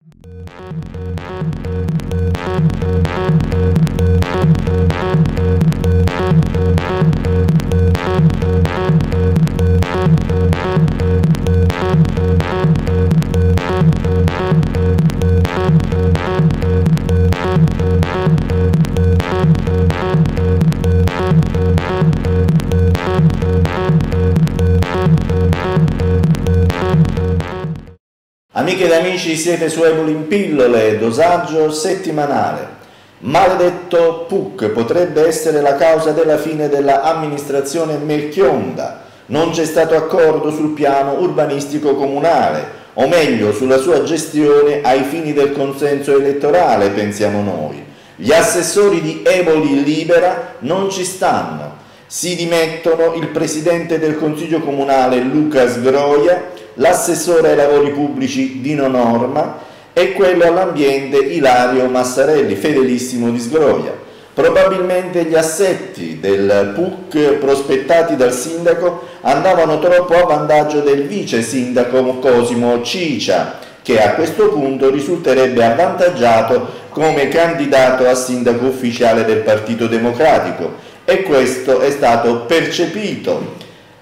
Amiche ed amici, siete su Eboli in pillole, dosaggio settimanale. Maledetto PUC potrebbe essere la causa della fine dell'amministrazione Melchionda. Non c'è stato accordo sul piano urbanistico comunale, o meglio sulla sua gestione ai fini del consenso elettorale, pensiamo noi. Gli assessori di Eboli Libera non ci stanno. Si dimettono il presidente del Consiglio Comunale Luca Sgroia, l'assessore ai lavori pubblici Dino Norma e quello all'ambiente Ilario Massarelli, fedelissimo di Sgroia. Probabilmente gli assetti del PUC prospettati dal sindaco andavano troppo a vantaggio del vice sindaco Cosimo Cicia, che a questo punto risulterebbe avvantaggiato come candidato a sindaco ufficiale del Partito Democratico, e questo è stato percepito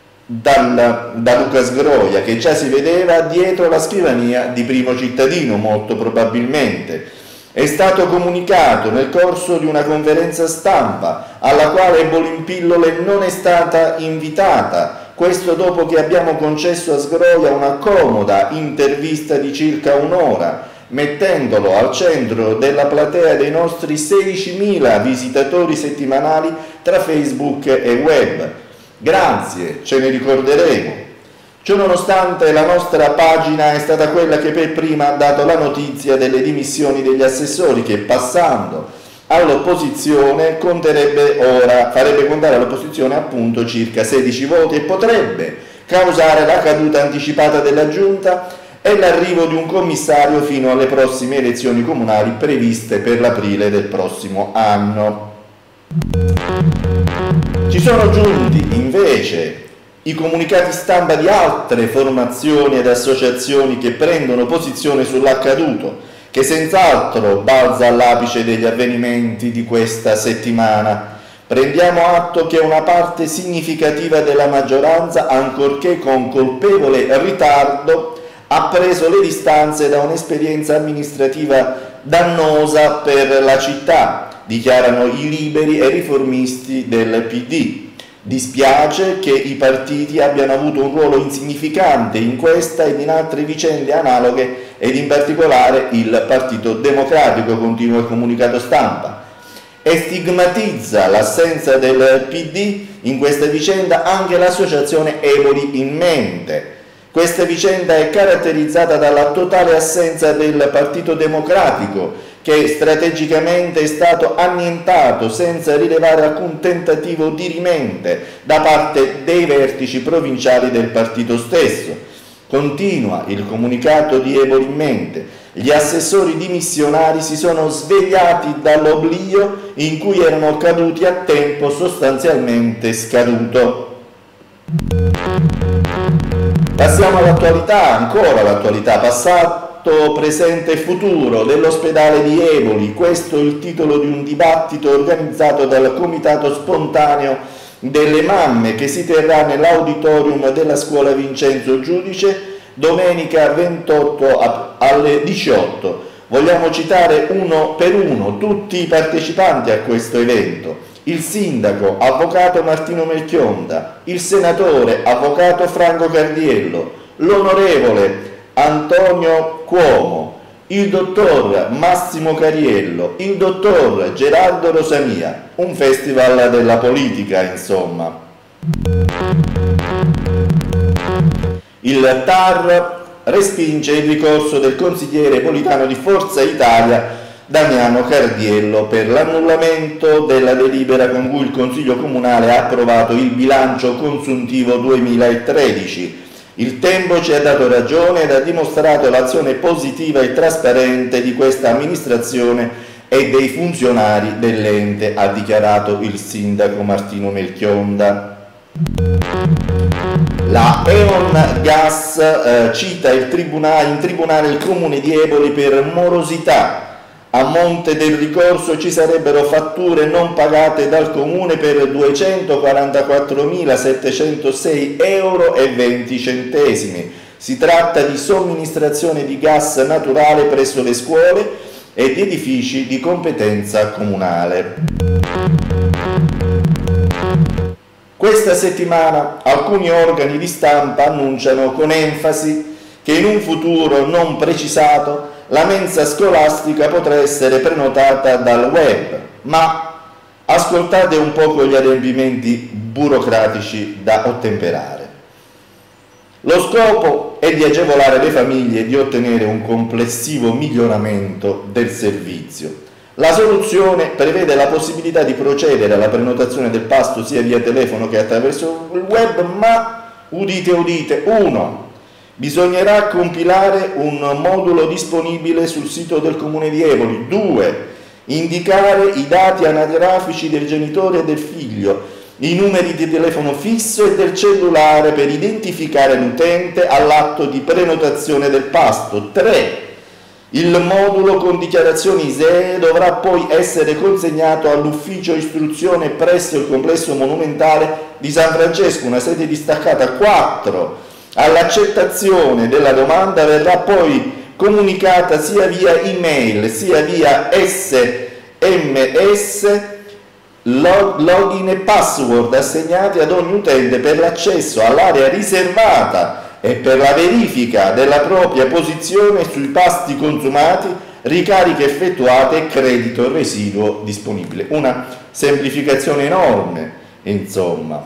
da Luca Sgroia, che già si vedeva dietro la scrivania di Primo Cittadino, molto probabilmente. È stato comunicato nel corso di una conferenza stampa alla quale Eboli in pillole non è stata invitata, questo dopo che abbiamo concesso a Sgroia una comoda intervista di circa un'ora, mettendolo al centro della platea dei nostri 16.000 visitatori settimanali tra Facebook e web. Grazie, ce ne ricorderemo. Ciononostante, la nostra pagina è stata quella che per prima ha dato la notizia delle dimissioni degli assessori, che passando all'opposizione farebbe contare all'opposizione appunto circa 16 voti e potrebbe causare la caduta anticipata della giunta e l'arrivo di un commissario fino alle prossime elezioni comunali previste per l'aprile del prossimo anno. Ci sono giunti invece i comunicati stampa di altre formazioni ed associazioni che prendono posizione sull'accaduto, che senz'altro balza all'apice degli avvenimenti di questa settimana. Prendiamo atto che una parte significativa della maggioranza, ancorché con colpevole ritardo, ha preso le distanze da un'esperienza amministrativa dannosa per la città, dichiarano i liberi e riformisti del PD. Dispiace che i partiti abbiano avuto un ruolo insignificante in questa ed in altre vicende analoghe, ed in particolare il Partito Democratico, continua il comunicato stampa. E stigmatizza l'assenza del PD in questa vicenda anche l'associazione Eboli in Mente. Questa vicenda è caratterizzata dalla totale assenza del Partito Democratico, che strategicamente è stato annientato senza rilevare alcun tentativo dirimente da parte dei vertici provinciali del partito stesso. Continua il comunicato di Eboli in Mente: gli assessori dimissionari si sono svegliati dall'oblio in cui erano caduti a tempo sostanzialmente scaduto. Passiamo all'attualità, ancora l'attualità, passato, presente e futuro dell'ospedale di Eboli. Questo è il titolo di un dibattito organizzato dal Comitato Spontaneo delle Mamme, che si terrà nell'auditorium della scuola Vincenzo Giudice domenica 28 alle 18. Vogliamo citare uno per uno tutti i partecipanti a questo evento: il sindaco, avvocato Martino Melchionda, il senatore, avvocato Franco Cardiello, l'onorevole Antonio Cuomo, il dottor Massimo Cariello, il dottor Gerardo Rosamia. Un festival della politica, insomma. Il TAR respinge il ricorso del consigliere politano di Forza Italia Damiano Cardiello per l'annullamento della delibera con cui il Consiglio Comunale ha approvato il bilancio consuntivo 2013. Il tempo ci ha dato ragione ed ha dimostrato l'azione positiva e trasparente di questa amministrazione e dei funzionari dell'ente, ha dichiarato il sindaco Martino Melchionda. La E.ON Gas cita in tribunale il comune di Eboli per morosità. A monte del ricorso ci sarebbero fatture non pagate dal comune per 244.706,20 euro. Si tratta di somministrazione di gas naturale presso le scuole e di edifici di competenza comunale. Questa settimana alcuni organi di stampa annunciano con enfasi che in un futuro non precisato la mensa scolastica potrà essere prenotata dal web, ma ascoltate un po' gli adempimenti burocratici da ottemperare. Lo scopo è di agevolare le famiglie e di ottenere un complessivo miglioramento del servizio. La soluzione prevede la possibilità di procedere alla prenotazione del pasto sia via telefono che attraverso il web, ma udite udite, 1. Bisognerà compilare un modulo disponibile sul sito del Comune di Eboli. 2. Indicare i dati anagrafici del genitore e del figlio, i numeri di telefono fisso e del cellulare per identificare l'utente all'atto di prenotazione del pasto. 3. Il modulo con dichiarazioni ISEE dovrà poi essere consegnato all'ufficio istruzione presso il complesso monumentale di San Francesco, una sede distaccata. 4. All'accettazione della domanda verrà poi comunicata sia via email sia via SMS login e password assegnati ad ogni utente per l'accesso all'area riservata e per la verifica della propria posizione sui pasti consumati, ricariche effettuate e credito residuo disponibile. Una semplificazione enorme, insomma.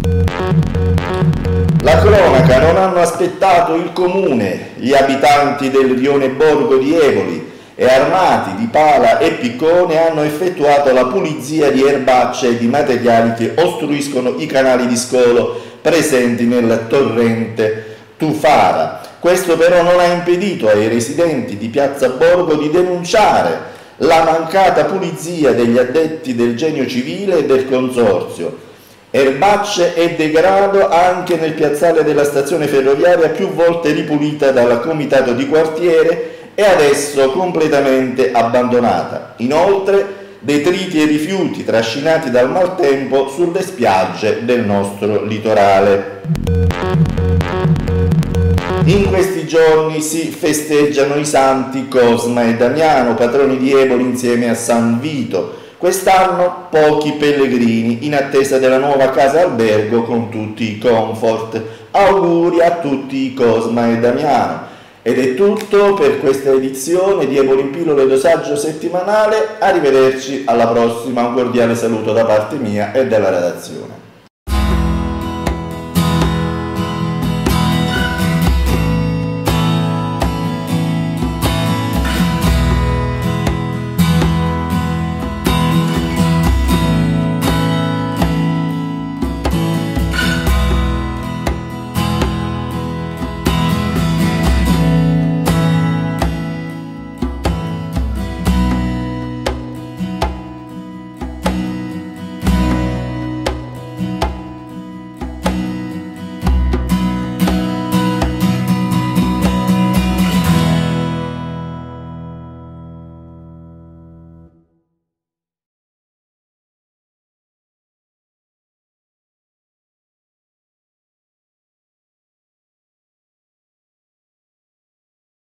La cronaca: non hanno aspettato il comune, gli abitanti del rione Borgo di Eboli, e armati di pala e piccone hanno effettuato la pulizia di erbacce e di materiali che ostruiscono i canali di scolo presenti nel torrente Tufara. Questo però non ha impedito ai residenti di Piazza Borgo di denunciare la mancata pulizia degli addetti del Genio Civile e del Consorzio. Erbacce e degrado anche nel piazzale della stazione ferroviaria, più volte ripulita dal comitato di quartiere e adesso completamente abbandonata. Inoltre detriti e rifiuti trascinati dal maltempo sulle spiagge del nostro litorale. In questi giorni si festeggiano i santi Cosma e Damiano, patroni di Eboli insieme a San Vito. Quest'anno pochi pellegrini in attesa della nuova casa albergo con tutti i comfort. Auguri a tutti i Cosma e Damiano. Ed è tutto per questa edizione di Eboli in Pillole dosaggio settimanale. Arrivederci alla prossima, un cordiale saluto da parte mia e della redazione.